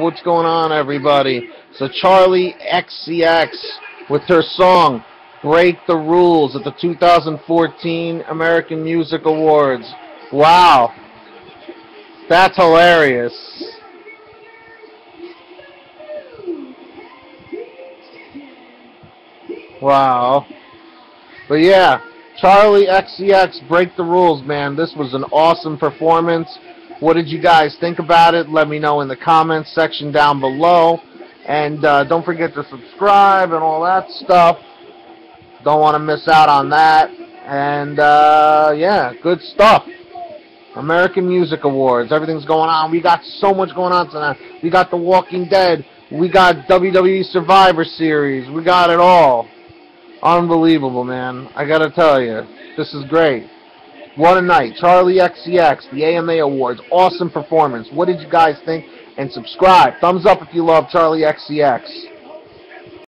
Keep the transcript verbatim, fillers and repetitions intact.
what's going on, everybody? So Charli X C X with her song Break the Rules at the two thousand fourteen American Music Awards. Wow. That's hilarious. Wow. But yeah, Charli X C X, Break the Rules, man. This was an awesome performance. What did you guys think about it? Let me know in the comments section down below. And uh, don't forget to subscribe and all that stuff. Don't want to miss out on that. And uh, yeah, good stuff. American Music Awards. Everything's going on. We got so much going on tonight. We got The Walking Dead. We got W W E Survivor Series. We got it all. Unbelievable, man. I gotta tell you, this is great. What a night. Charli X C X, the A M A Awards. Awesome performance. What did you guys think? And subscribe. Thumbs up if you love Charli X C X.